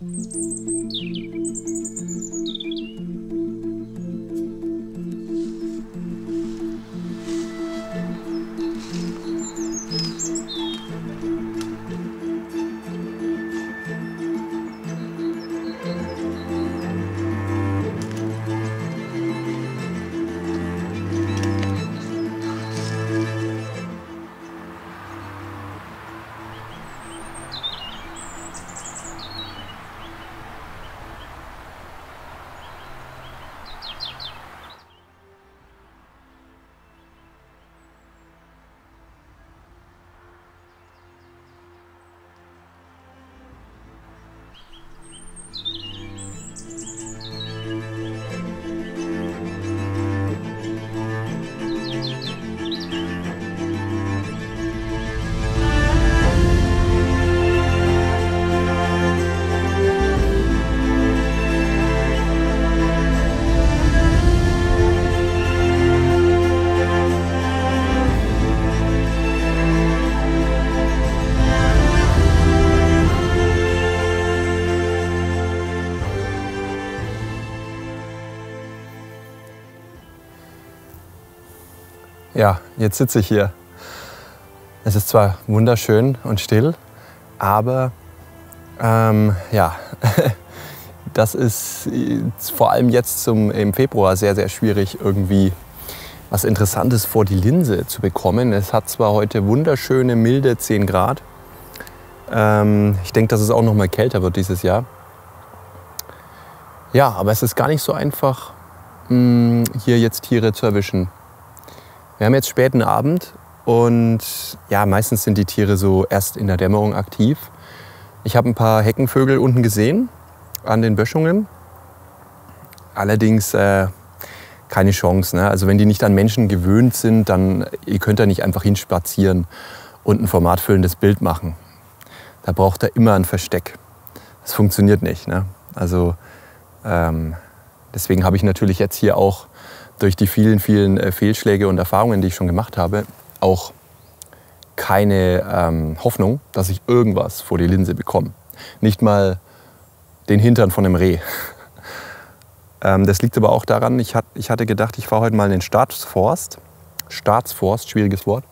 Ja, jetzt sitze ich hier. Es ist zwar wunderschön und still, aber ja, das ist vor allem jetzt im Februar sehr, sehr schwierig, irgendwie was Interessantes vor die Linse zu bekommen. Es hat zwar heute wunderschöne, milde 10 Grad. Ich denke, dass es auch noch mal kälter wird dieses Jahr. Ja, aber es ist gar nicht so einfach, hier jetzt Tiere zu erwischen. Wir haben jetzt späten Abend und ja, meistens sind die Tiere so erst in der Dämmerung aktiv. Ich habe ein paar Heckenvögel unten gesehen an den Böschungen. Allerdings keine Chance, ne? Also wenn die nicht an Menschen gewöhnt sind, dann ihr könnt da nicht einfach hinspazieren und ein formatfüllendes Bild machen. Da braucht er immer ein Versteck. Das funktioniert nicht, ne? Also deswegen habe ich natürlich jetzt hier auch durch die vielen Fehlschläge und Erfahrungen, die ich schon gemacht habe, auch keine Hoffnung, dass ich irgendwas vor die Linse bekomme. Nicht mal den Hintern von einem Reh. Das liegt aber auch daran, ich hatte gedacht, ich fahre heute mal in den Staatsforst. Staatsforst, schwieriges Wort.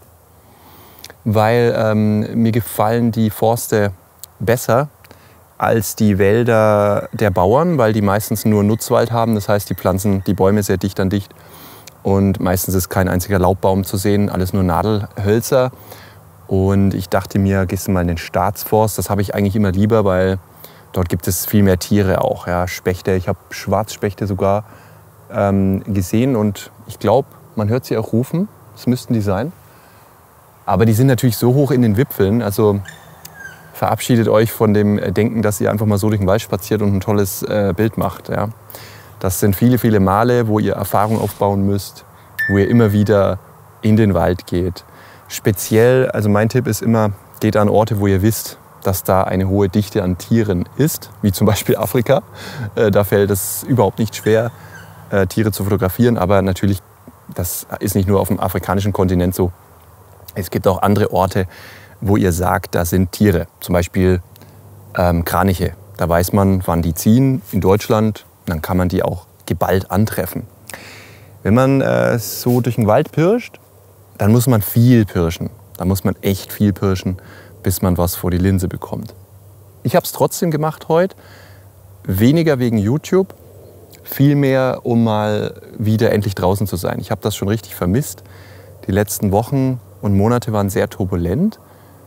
Weil mir gefallen die Forste besser als die Wälder der Bauern, weil die meistens nur Nutzwald haben. Das heißt, die pflanzen die Bäume sehr dicht an dicht. Und meistens ist kein einziger Laubbaum zu sehen, alles nur Nadelhölzer. Und ich dachte mir, gehst du mal in den Staatsforst. Das habe ich eigentlich immer lieber, weil dort gibt es viel mehr Tiere auch. Ja, Spechte, ich habe Schwarzspechte sogar gesehen. Und ich glaube, man hört sie auch rufen. Das müssten die sein. Aber die sind natürlich so hoch in den Wipfeln. Also verabschiedet euch von dem Denken, dass ihr einfach mal so durch den Wald spaziert und ein tolles Bild macht. Ja. Das sind viele Male, wo ihr Erfahrung aufbauen müsst, wo ihr immer wieder in den Wald geht. Speziell, also mein Tipp ist immer, geht an Orte, wo ihr wisst, dass da eine hohe Dichte an Tieren ist, wie zum Beispiel Afrika. Da fällt es überhaupt nicht schwer, Tiere zu fotografieren, aber natürlich, das ist nicht nur auf dem afrikanischen Kontinent so. Es gibt auch andere Orte, wo ihr sagt, da sind Tiere, zum Beispiel Kraniche. Da weiß man, wann die ziehen in Deutschland, dann kann man die auch geballt antreffen. Wenn man so durch den Wald pirscht, dann muss man viel pirschen. Da muss man echt viel pirschen, bis man was vor die Linse bekommt. Ich habe es trotzdem gemacht heute, weniger wegen YouTube, vielmehr um mal wieder endlich draußen zu sein. Ich habe das schon richtig vermisst. Die letzten Wochen und Monate waren sehr turbulent.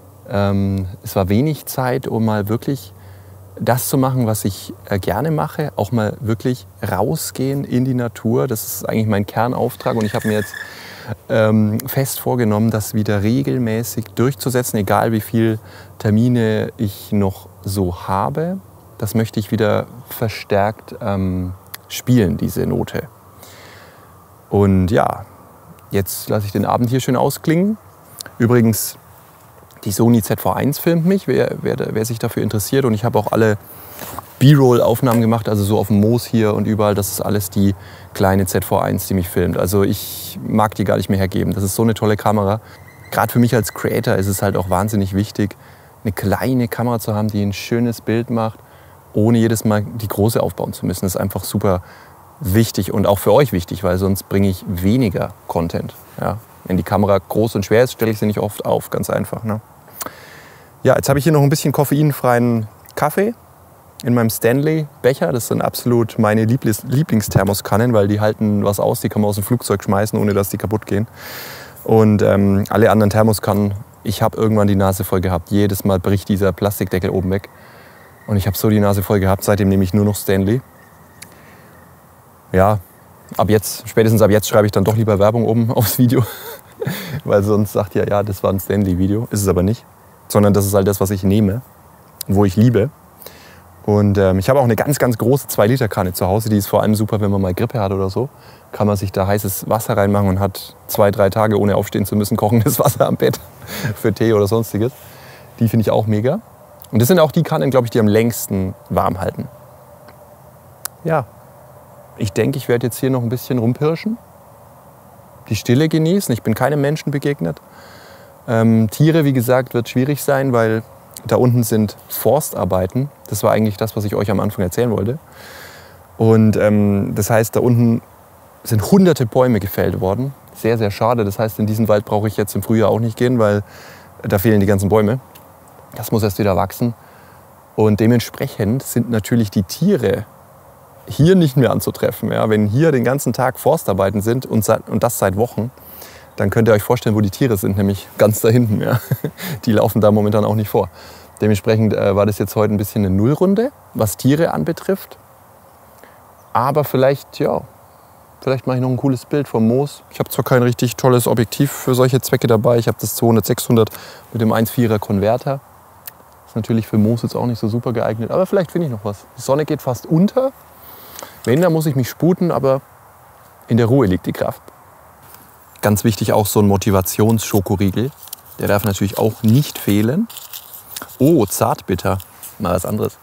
Es war wenig Zeit, um mal wirklich das zu machen, was ich gerne mache. Auch mal wirklich rausgehen in die Natur. Das ist eigentlich mein Kernauftrag. Und ich habe mir jetzt fest vorgenommen, das wieder regelmäßig durchzusetzen, egal wie viele Termine ich noch so habe. Das möchte ich wieder verstärkt spielen, diese Note. Und ja, jetzt lasse ich den Abend hier schön ausklingen. Übrigens, die Sony ZV-1 filmt mich, wer sich dafür interessiert. Und ich habe auch alle B-Roll-Aufnahmen gemacht, also so auf dem Moos hier und überall. Das ist alles die kleine ZV-1, die mich filmt. Also ich mag die gar nicht mehr hergeben. Das ist so eine tolle Kamera. Gerade für mich als Creator ist es halt auch wahnsinnig wichtig, eine kleine Kamera zu haben, die ein schönes Bild macht ohne jedes Mal die große aufbauen zu müssen. Das ist einfach super wichtig und auch für euch wichtig, weil sonst bringe ich weniger Content. Ja. Wenn die Kamera groß und schwer ist, stelle ich sie nicht oft auf, ganz einfach. Ne? Ja, jetzt habe ich hier noch ein bisschen koffeinfreien Kaffee in meinem Stanley-Becher. Das sind absolut meine Lieblingsthermoskannen, weil die halten was aus, die kann man aus dem Flugzeug schmeißen, ohne dass die kaputt gehen. Und alle anderen Thermoskannen, ich habe irgendwann die Nase voll gehabt. Jedes Mal bricht dieser Plastikdeckel oben weg. Und ich habe so die Nase voll gehabt, seitdem nehme ich nur noch Stanley. Ja, spätestens ab jetzt schreibe ich dann doch lieber Werbung oben aufs Video. Weil sonst sagt ihr, ja, das war ein Stanley-Video. Ist es aber nicht. Sondern das ist halt das, was ich nehme, wo ich liebe. Und ich habe auch eine ganz, ganz große 2-Liter-Kanne zu Hause. Die ist vor allem super, wenn man mal Grippe hat oder so. Kann man sich da heißes Wasser reinmachen und hat 2-3 Tage, ohne aufstehen zu müssen, kochendes Wasser am Bett für Tee oder sonstiges. Die finde ich auch mega. Und das sind auch die Kannen, glaube ich, die am längsten warm halten. Ja, ich denke, ich werde jetzt hier noch ein bisschen rumpirschen. Die Stille genießen. Ich bin keinem Menschen begegnet. Tiere, wie gesagt, wird schwierig sein, weil da unten sind Forstarbeiten. Das war eigentlich das, was ich euch am Anfang erzählen wollte. Und das heißt, da unten sind hunderte Bäume gefällt worden. Sehr, sehr schade. Das heißt, in diesen Wald brauche ich jetzt im Frühjahr auch nicht gehen, weil da fehlen die ganzen Bäume. Das muss erst wieder wachsen. Und dementsprechend sind natürlich die Tiere hier nicht mehr anzutreffen. Ja? Wenn hier den ganzen Tag Forstarbeiten sind und das seit Wochen, dann könnt ihr euch vorstellen, wo die Tiere sind, nämlich ganz da hinten. Ja? Die laufen da momentan auch nicht vor. Dementsprechend war das jetzt heute ein bisschen eine Nullrunde, was Tiere anbetrifft. Aber vielleicht mache ich noch ein cooles Bild vom Moos. Ich habe zwar kein richtig tolles Objektiv für solche Zwecke dabei. Ich habe das 200-600 mit dem 1,4er Konverter. Ist natürlich für Moos jetzt auch nicht so super geeignet. Aber vielleicht finde ich noch was. Die Sonne geht fast unter. Wenn, dann muss ich mich sputen, aber in der Ruhe liegt die Kraft. Ganz wichtig auch so ein Motivationsschokoriegel. Der darf natürlich auch nicht fehlen. Oh, Zartbitter. Mal was anderes.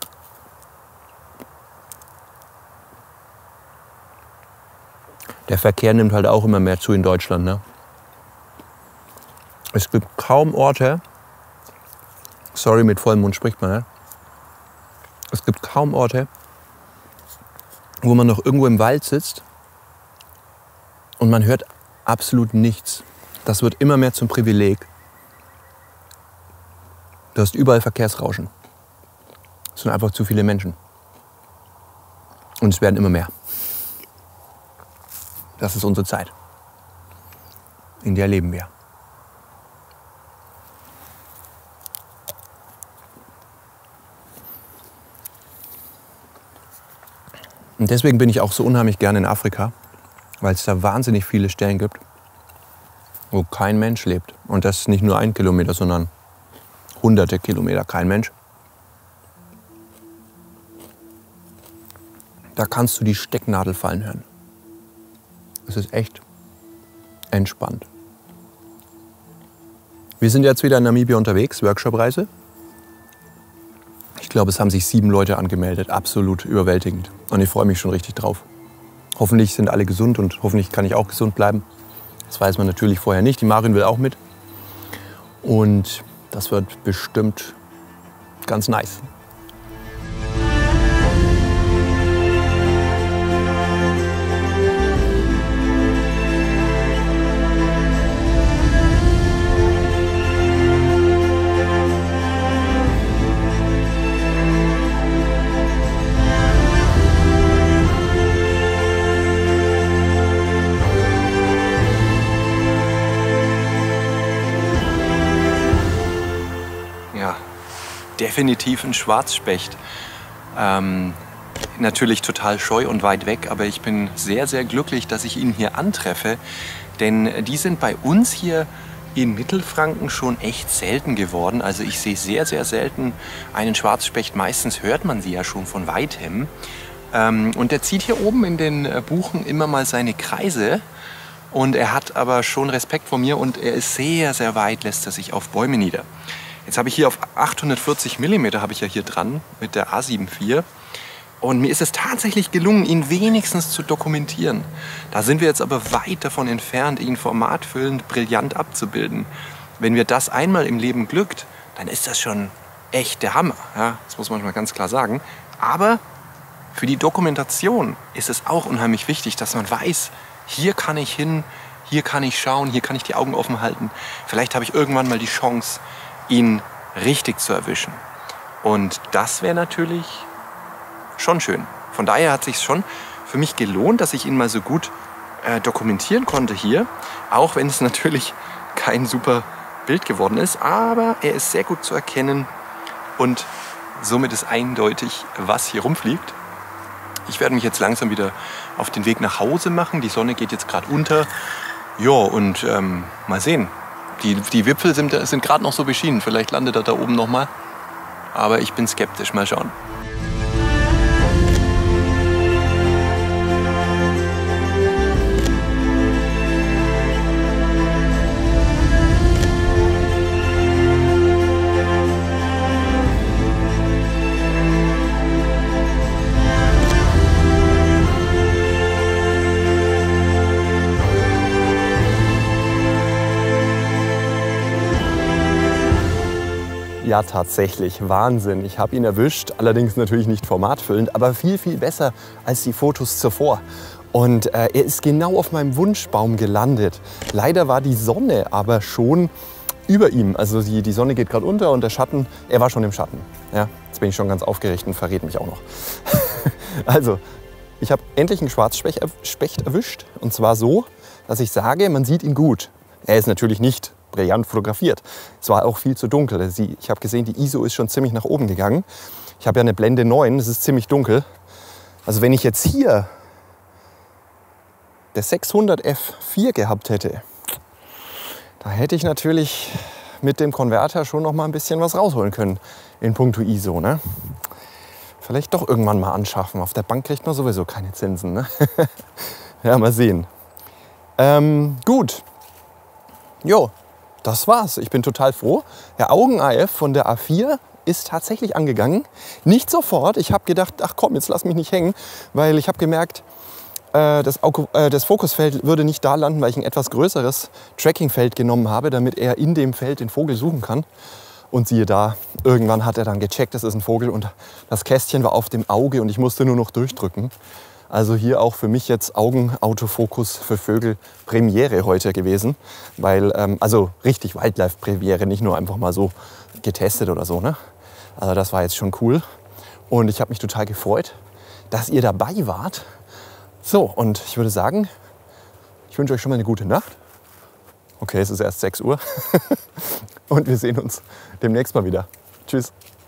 Der Verkehr nimmt halt auch immer mehr zu in Deutschland. Ne? Es gibt kaum Orte, sorry, mit vollem Mund spricht man, ne? Es gibt kaum Orte, wo man noch irgendwo im Wald sitzt und man hört absolut nichts. Das wird immer mehr zum Privileg. Du hast überall Verkehrsrauschen. Es sind einfach zu viele Menschen. Und es werden immer mehr. Das ist unsere Zeit. In der leben wir. Und deswegen bin ich auch so unheimlich gerne in Afrika, weil es da wahnsinnig viele Stellen gibt, wo kein Mensch lebt. Und das nicht nur 1 Kilometer, sondern hunderte Kilometer, kein Mensch. Da kannst du die Stecknadel fallen hören. Es ist echt entspannt. Wir sind jetzt wieder in Namibia unterwegs, Workshop-Reise. Ich glaube, es haben sich 7 Leute angemeldet, absolut überwältigend. Und ich freue mich schon richtig drauf. Hoffentlich sind alle gesund und hoffentlich kann ich auch gesund bleiben. Das weiß man natürlich vorher nicht. Die Marin will auch mit. Und das wird bestimmt ganz nice. Definitiv ein Schwarzspecht. Natürlich total scheu und weit weg, aber ich bin sehr, sehr glücklich, dass ich ihn hier antreffe. Denn die sind bei uns hier in Mittelfranken schon echt selten geworden. Also ich sehe sehr, sehr selten einen Schwarzspecht. Meistens hört man sie ja schon von weitem. Und der zieht hier oben in den Buchen immer mal seine Kreise. Und er hat aber schon Respekt vor mir und er ist sehr, sehr weit, lässt er sich auf Bäume nieder. Jetzt habe ich hier auf 840 mm habe ich ja hier dran mit der A7 IV. Und mir ist es tatsächlich gelungen, ihn wenigstens zu dokumentieren. Da sind wir jetzt aber weit davon entfernt, ihn formatfüllend brillant abzubilden. Wenn mir das einmal im Leben glückt, dann ist das schon echt der Hammer. Ja, das muss man mal ganz klar sagen. Aber für die Dokumentation ist es auch unheimlich wichtig, dass man weiß, hier kann ich hin, hier kann ich schauen, hier kann ich die Augen offen halten. Vielleicht habe ich irgendwann mal die Chance, ihn richtig zu erwischen. Und das wäre natürlich schon schön. Von daher hat es sich schon für mich gelohnt, dass ich ihn mal so gut dokumentieren konnte hier. Auch wenn es natürlich kein super Bild geworden ist. Aber er ist sehr gut zu erkennen und somit ist eindeutig, was hier rumfliegt. Ich werde mich jetzt langsam wieder auf den Weg nach Hause machen. Die Sonne geht jetzt gerade unter. Ja, und mal sehen. Die Wipfel sind gerade noch so beschienen. Vielleicht landet er da oben noch mal. Aber ich bin skeptisch. Mal schauen. Ja, tatsächlich. Wahnsinn. Ich habe ihn erwischt. Allerdings natürlich nicht formatfüllend, aber viel, viel besser als die Fotos zuvor. Und er ist genau auf meinem Wunschbaum gelandet. Leider war die Sonne aber schon über ihm. Also die Sonne geht gerade unter und der Schatten, er war schon im Schatten. Ja, jetzt bin ich schon ganz aufgeregt und verrät mich auch noch. Also, ich habe endlich einen Schwarzspecht erwischt. Und zwar so, dass ich sage, man sieht ihn gut. Er ist natürlich nicht brillant fotografiert. Es war auch viel zu dunkel. Ich habe gesehen, die ISO ist schon ziemlich nach oben gegangen. Ich habe ja eine Blende 9, es ist ziemlich dunkel. Also wenn ich jetzt hier der 600 f4 gehabt hätte, da hätte ich natürlich mit dem Konverter schon noch mal ein bisschen was rausholen können in puncto ISO. Ne? Vielleicht doch irgendwann mal anschaffen. Auf der Bank kriegt man sowieso keine Zinsen. Ne? Ja, mal sehen. Gut. Jo. Das war's. Ich bin total froh. Der Augen-AF von der A4 ist tatsächlich angegangen. Nicht sofort. Ich habe gedacht, ach komm, jetzt lass mich nicht hängen, weil ich habe gemerkt, das Fokusfeld würde nicht da landen, weil ich ein etwas größeres Trackingfeld genommen habe, damit er in dem Feld den Vogel suchen kann. Und siehe da, irgendwann hat er dann gecheckt, das ist ein Vogel und das Kästchen war auf dem Auge und ich musste nur noch durchdrücken. Also hier auch für mich jetzt Augenautofokus für Vögel Premiere heute gewesen. Weil, also richtig Wildlife Premiere, nicht nur einfach mal so getestet oder so. Ne? Also das war jetzt schon cool. Und ich habe mich total gefreut, dass ihr dabei wart. So, und ich würde sagen, ich wünsche euch schon mal eine gute Nacht. Okay, es ist erst 6 Uhr. Und wir sehen uns demnächst mal wieder. Tschüss.